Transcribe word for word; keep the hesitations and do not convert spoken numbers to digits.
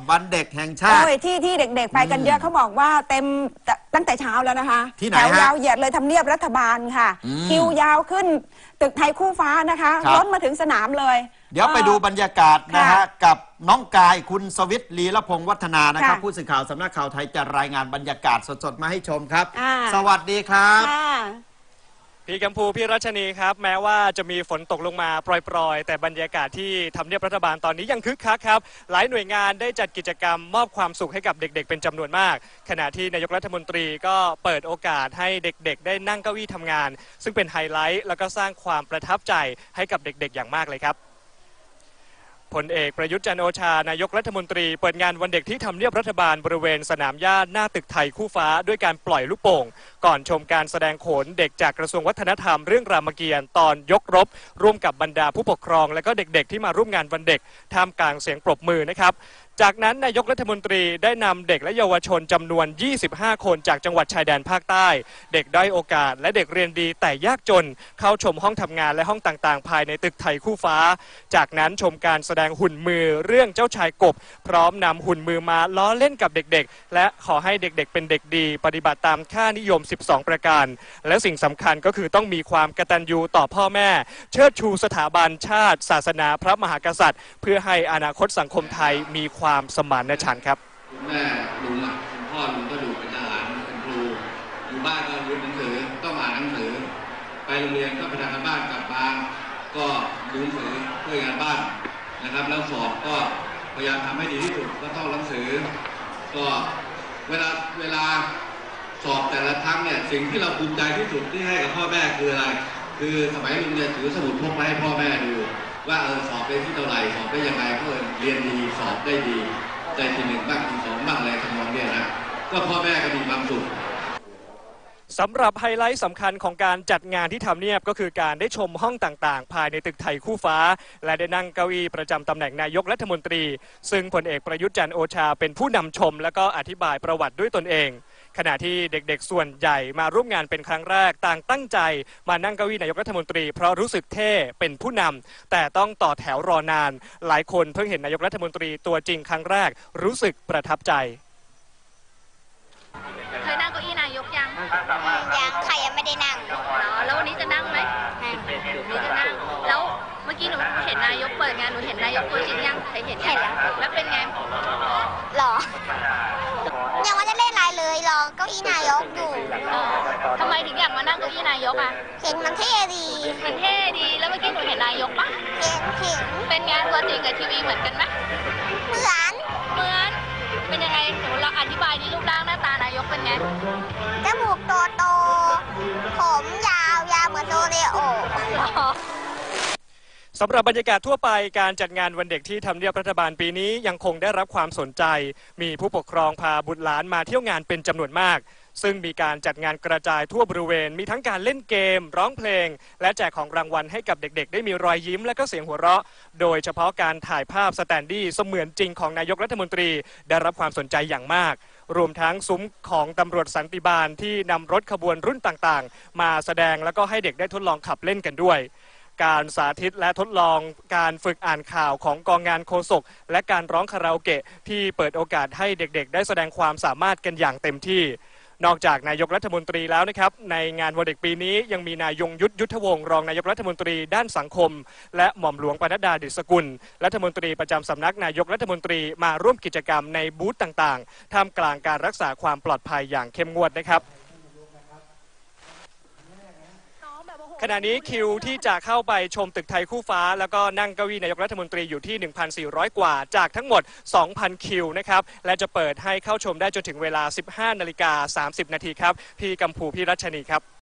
วันเด็กแห่งชาติที่ที่เด็กๆไปกันเยอะเขาบอกว่าเต็มตั้งแต่เช้าแล้วนะคะที่ไหนแถวยาวเหยียดเลยทำเนียบรัฐบาลค่ะคิวยาวขึ้นตึกไทยคู่ฟ้านะคะล้นมาถึงสนามเลยเดี๋ยวไปดูบรรยากาศนะฮะกับน้องกายคุณสวิทย์ลีละพงศ์วัฒนานะครับผู้สื่อข่าวสำนักข่าวไทยจะรายงานบรรยากาศสดๆมาให้ชมครับสวัสดีครับพี่กัมพูพี่รัชนีครับแม้ว่าจะมีฝนตกลงมาปล่อยๆแต่บรรยากาศที่ทำเนียบรัฐบาลตอนนี้ยังคึกคักครับหลายหน่วยงานได้จัดกิจกรรมมอบความสุขให้กับเด็กๆเป็นจำนวนมากขณะที่นายกรัฐมนตรีก็เปิดโอกาสให้เด็กๆได้นั่งเก้าอี้ทำงานซึ่งเป็นไฮไลท์แล้วก็สร้างความประทับใจให้กับเด็กๆอย่างมากเลยครับพลเอกประยุทธ์จันทร์โอชานายกรัฐมนตรีเปิดงานวันเด็กที่ทำเนียบรัฐบาลบริเวณสนามหญ้าหน้าตึกไทยคู่ฟ้าด้วยการปล่อยลูกโป่งก่อนชมการแสดงโขนเด็กจากกระทรวงวัฒนธรรมเรื่องรามเกียรติ์ตอนยกรบร่วมกับบรรดาผู้ปกครองและก็เด็กๆที่มาร่วมงานวันเด็กท่ามกลางเสียงปรบมือนะครับจากนั้นนายกรัฐมนตรีได้นำเด็กและเยาวชนจำนวนยี่สิบห้าคนจากจังหวัดชายแดนภาคใต้เด็กด้อยโอกาสและเด็กเรียนดีแต่ยากจนเข้าชมห้องทำงานและห้องต่างๆภายในตึกไทยคู่ฟ้าจากนั้นชมการแสดงหุ่นมือเรื่องเจ้าชายกบพร้อมนำหุ่นมือมาล้อเล่นกับเด็กๆและขอให้เด็กๆเป็นเด็กดีปฏิบัติตามค่านิยมสิบสองประการและสิ่งสำคัญก็คือต้องมีความกตัญญูต่อพ่อแม่เชิดชูสถาบันชาติศาสนาพระมหากษัตริย์เพื่อให้อนาคตสังคมไทยมีความสมานฉันท์ครับคุณแม่ลุงอ่ะคุณพ่อลุงก็ดูเป็นทหารเป็นครูอยู่บ้านก็เรียนหนังสือต้องอ่านหนังสือไปโรงเรียนก็ไปทำงานบ้านกลับมาก็ดูหนังสือเพื่องานบ้านนะครับแล้วสอบก็พยายามทำให้ดีที่สุดก็ท่องหนังสือก็เวลาเวลาสอบแต่ละครั้งเนี่ยสิ่งที่เราภูมิใจที่สุดที่ให้กับพ่อแม่คืออะไรคือสมัยลุงเรียนถือสมุดพกมาให้พ่อแม่ดูว่าเออสอบได้ที่เท่าไหร่สอบได้ยังไงเพื่อเรียนดีสอบได้ดีได้ที่หนึ่งบ้างที่สองบ้างอะไรทำนองนี้นะก็พ่อแม่ก็มีความสุขสำหรับไฮไลท์สำคัญของการจัดงานที่ทำเนียบก็คือการได้ชมห้องต่างๆภายในตึกไทยคู่ฟ้าและได้นั่งเก้าอี้ประจำตำแหน่งนายกรัฐมนตรีซึ่งพลเอกประยุทธ์จันทร์โอชาเป็นผู้นำชมและก็อธิบายประวัติด้วยตนเองขณะที่เด็กๆส่วนใหญ่มาร่วมงานเป็นครั้งแรกต่างตั้งใจมานั่งเก้าอี้นายกรัฐมนตรีเพราะรู้สึกเท่เป็นผู้นำแต่ต้องต่อแถวรอนานหลายคนเพิ่งเห็นนายกรัฐมนตรีตัวจริงครั้งแรกรู้สึกประทับใจเคยนั่งเก้าอี้นายกยังยังใครยังไม่ได้นั่งแล้ววันนี้จะนั่งไหมนั่งวันนี้จะนั่งแล้วเมื่อกี้หนูเห็นนายกเปิดงานหนูเห็นนายกตัวจริงยังเคยเห็นยังแล้วเป็นไงหรอยังไม่ได้เล่นอะไรเลยรอเก้าอี้นายกอยู่ทำไมถึงอยากมานั่งเก้าอี้นายกอ่ะเห็นมันเท่ดีมันเท่ดีแล้วเมื่อกี้หนูเห็นนายกปะเห็นเห็นเป็นงานตัวจริงกับทีวีเหมือนกันไหมเหมือนเหมือนเป็นยังไงหนูเราอธิบายดิรูปร่างหน้าตานายกเป็นไงจมูกโตโตผมยาวยาวเหมือนโดเรโอสำหรับบรรยากาศทั่วไปการจัดงานวันเด็กที่ทำเนียบรัฐบาลปีนี้ยังคงได้รับความสนใจมีผู้ปกครองพาบุตรหลานมาเที่ยวงานเป็นจำนวนมากซึ่งมีการจัดงานกระจายทั่วบริเวณมีทั้งการเล่นเกมร้องเพลงและแจกของรางวัลให้กับเด็กๆได้มีรอยยิ้มและก็เสียงหัวเราะโดยเฉพาะการถ่ายภาพสแตนดี้เสมือนจริงของนายกรัฐมนตรีได้รับความสนใจอย่างมากรวมทั้งซุ้มของตำรวจสันติบาลที่นำรถขบวนรุ่นต่างๆมาแสดงแล้วก็ให้เด็กได้ทดลองขับเล่นกันด้วยการสาธิตและทดลองการฝึกอ่านข่าวของกองงานโฆษกและการร้องคาราโอเกะที่เปิดโอกาสให้เด็กๆได้แสดงความสามารถกันอย่างเต็มที่นอกจากนายกรัฐมนตรีแล้วนะครับในงานวันเด็กปีนี้ยังมีนายยงยุทธยุทธวงศ์รองนายกรัฐมนตรีด้านสังคมและหม่อมหลวงปนัดดาดิษฐกุลรัฐมนตรีประจำสำนักนายกรัฐมนตรีมาร่วมกิจกรรมในบูธต่างๆท่ามกลางการรักษาความปลอดภัยอย่างเข้มงวดนะครับขณะนี้คิวที่จะเข้าไปชมตึกไทยคู่ฟ้าแล้วก็นั่งเก้าอี้นายกรัฐมนตรีอยู่ที่ หนึ่งพันสี่ร้อย กว่าจากทั้งหมด สองพัน คิวนะครับและจะเปิดให้เข้าชมได้จนถึงเวลา สิบห้านาฬิกาสามสิบนาทีครับพี่กัมพูพี่รัชนีครับ